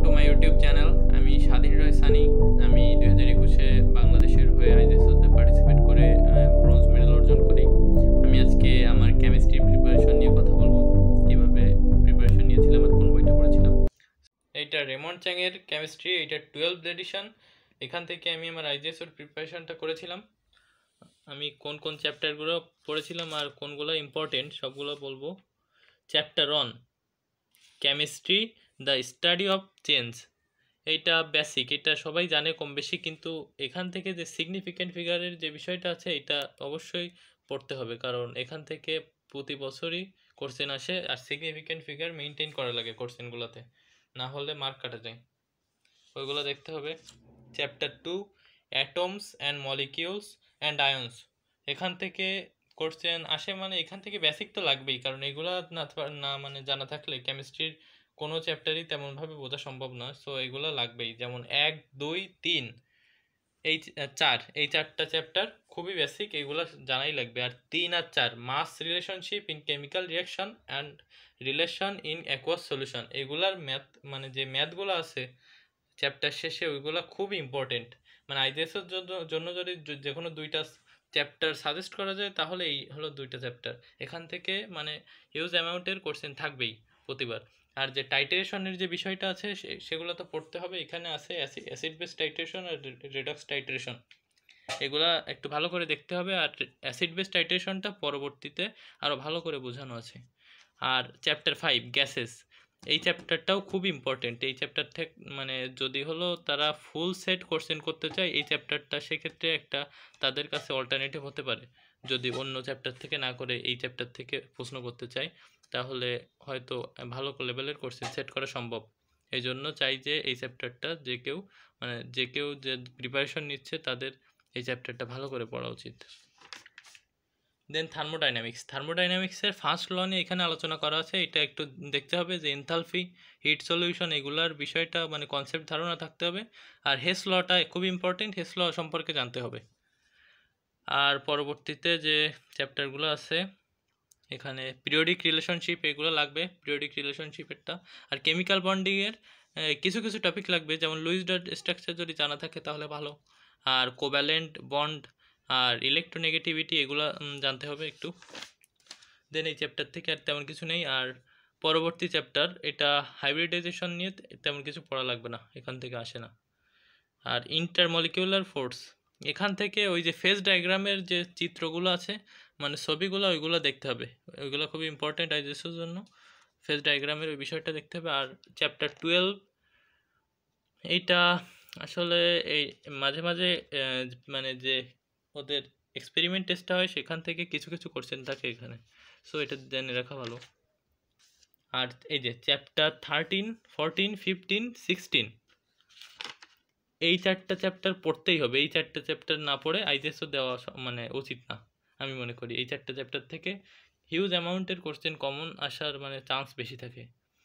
To my YouTube channel. আমি স্বাধীন রয় সানি। আমি 2021-এ বাংলাদেশের হয়ে আইজেসোতে পার্টিসিপেট করে ব্রোঞ্জ মেডেল অর্জন করি। আমি আজকে আমার কেমিস্ট্রি প্রিপারেশন নিয়ে কথা বলবো, কীভাবে প্রিপারেশন নিয়েছিলাম আর কোন বইটা পড়েছিলাম। এইটা রেমন্ড চ্যাংয়ের কেমিস্ট্রি, এটা 12th এডিশন। এখান থেকে আমি আমার আইজেসোর প্রিপারেশনটা করেছিলাম। আমি কোন কোন চ্যাপ্টারগুলো পড়েছিলাম আর কোনগুলো ইম্পর্টেন্ট সবগুলো বলবো। Chapter 1 chemistry, the study of change. এইটা বেসিক, এটা সবাই জানে কম বেশি, কিন্তু এখান থেকে যে সিগনিফিক্যান্ট ফিগারের যে বিষয়টা আছে এটা অবশ্যই পড়তে হবে, কারণ এখান থেকে প্রতি বছরই কোশ্চেন আসে আর সিগনিফিক্যান্ট ফিগার মেনটেন করা লাগে কোশ্চেনগুলোতে, না হলে মার্ক কাটা যায়, ওইগুলো দেখতে হবে। Chapter 2 atoms and molecules and ions. এখান থেকে কোশ্চেন আসে, মানে এখান থেকে বেসিক তো লাগবেই, কারণ এগুলো না মানে জানা থাকলে কেমিস্ট্রির কোনো চ্যাপ্টারই তেমনভাবে বোঝা সম্ভব না। সো এগুলো লাগবেই, যেমন 1, 2, 3, এই 4, এই 4টা চ্যাপ্টার খুবই বেসিক, এগুলো জানাই লাগবে। আর 3 আর 4 mass relationship in chemical reaction and relation in aqueous solution, এগুলার ম্যাথ মানে যে ম্যাথগুলো আছে চ্যাপ্টার শেষে ওইগুলো খুবই ইম্পর্টেন্ট। মানে আইজেসের জন্য যদি যে কোনো দুইটা চ্যাপ্টার সাজেস্ট করা যায় তাহলে এই হলো দুইটা চ্যাপ্টার। এখান থেকে মানে হিউজ অ্যামাউন্টের কোশ্চেন থাকবেই প্রতিবার। আর যে টাইট্রেশনের যে বিষয়টা আছে সেগুলো তো পড়তে হবে। এখানে আছে অ্যাসিড বেস টাইট্রেশন আর রিডক্স টাইট্রেশন, এগুলা একটু ভালো করে দেখতে হবে। আর অ্যাসিড বেস টাইট্রেশনটা পরবর্তীতে আরও ভালো করে বোঝানো আছে। আর চ্যাপ্টার 5 গ্যাসেস, এই চ্যাপ্টারটাও খুব ইম্পর্টেন্ট। এই চ্যাপ্টার থেকে মানে যদি হলো তারা ফুল সেট কোশ্চেন করতে চায় এই চ্যাপ্টারটা, সেক্ষেত্রে একটা তাদের কাছে অল্টারনেটিভ হতে পারে। যদি অন্য চ্যাপ্টার থেকে না করে এই চ্যাপ্টার থেকে প্রশ্ন করতে চায় তাহলে হয়তো ভালো লেভেলের কোশ্চেন সেট করা সম্ভব। এই জন্য চাই যে এই চ্যাপ্টারটা যে কেউ যে প্রিপারেশন নিচ্ছে তাদের এই চ্যাপ্টারটা ভালো করে পড়া উচিত। দেন থার্মোডাইনামিক্সের ফার্স্ট ল নিয়ে এখানে আলোচনা করা আছে। এটা একটু দেখতে হবে যে এনথালপি, হিট সলিউশন, এগুলার বিষয়টা মানে কনসেপ্ট ধারণা থাকতে হবে। আর হেস লটা খুব ইম্পর্টেন্ট, হেস ল সম্পর্কে জানতে হবে। আর পরবর্তীতে যে চ্যাপ্টারগুলো আছে এখানে পিরিয়ডিক রিলেশনশিপ, এগুলো লাগবে, পিরিয়ডিক রিলেশনশিপেরটা। আর কেমিক্যাল বন্ডিংয়ের কিছু কিছু টপিক লাগবে, যেমন লুইস ডট স্ট্রাকচার যদি জানা থাকে তাহলে ভালো। আর কোভ্যালেন্ট বন্ড আর ইলেকট্রোনেগেটিভিটি এগুলো জানতে হবে একটু। দেন এই চ্যাপ্টার থেকে আর তেমন কিছু নেই। আর পরবর্তী চ্যাপ্টার এটা হাইব্রিডাইজেশন নিয়ে তেমন কিছু পড়া লাগবে না, এখান থেকে আসে না। আর ইন্টারমলিকিউলার ফোর্স, এখান থেকে ওই যে ফেজ ডায়াগ্রামের যে চিত্রগুলো আছে মানে ছবিগুলো ওইগুলো দেখতে হবে, ওইগুলো খুবই ইম্পর্টেন্ট আইজেসোর জন্য। ফেজ ডায়াগ্রামের ওই বিষয়টা দেখতে হবে। আর চ্যাপ্টার 12 এইটা আসলে এই মাঝে মাঝে মানে যে ওদের এক্সপেরিমেন্ট টেস্টটা হয় সেখান থেকে কিছু কিছু কোশ্চেন থাকে এখানে, সো এটা জেনে রাখা ভালো। আর এই যে চ্যাপ্টার 13, 14, 15, 16, এই 4টা চ্যাপ্টার পড়তেই হবে। এই 4টা চ্যাপ্টার না পড়ে আইজেসও দেওয়া মানে উচিত না, আমি মনে করি। এই 4টা চ্যাপ্টার থেকে হিউজ অ্যামাউন্টের কোশ্চেন কমন আসার মানে চান্স বেশি থাকে।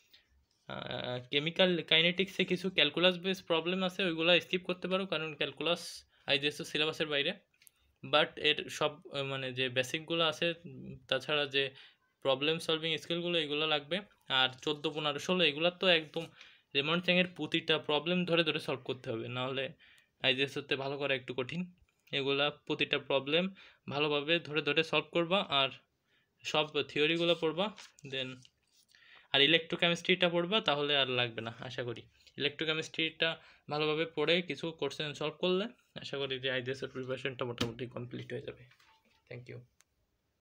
কেমিক্যাল কাইনেটিক্সে কিছু ক্যালকুলাস বেস প্রবলেম আছে, ওইগুলো স্কিপ করতে পারো, কারণ ক্যালকুলাস আইজেসও সিলেবাসের বাইরে। বাট এর সব মানে যে বেসিকগুলো আছে, তাছাড়া যে প্রবলেম সলভিং স্কিলগুলো এগুলো লাগবে। আর 14, 15, 16 এগুলো তো একদম রেমন্ড চ্যাংয়ের প্রতিটা প্রবলেম ধরে ধরে সলভ করতে হবে, নাহলে আইজেসওতে ভালো করা একটু কঠিন। এগুলা প্রতিটা প্রবলেম ভালোভাবে ধরে ধরে সলভ করবা আর সব থিওরিগুলো পড়বা। দেন আর ইলেকট্রোকেমিস্ট্রিটা পড়বা, তাহলে আর লাগবে না আশা করি। ইলেকট্রোকেমিস্ট্রিটা ভালোভাবে পড়ে কিছু কোশ্চেন সলভ করলে আশা করি যে আইজেসের প্রিপারেশনটা মোটামুটি কমপ্লিট হয়ে যাবে। Thank you.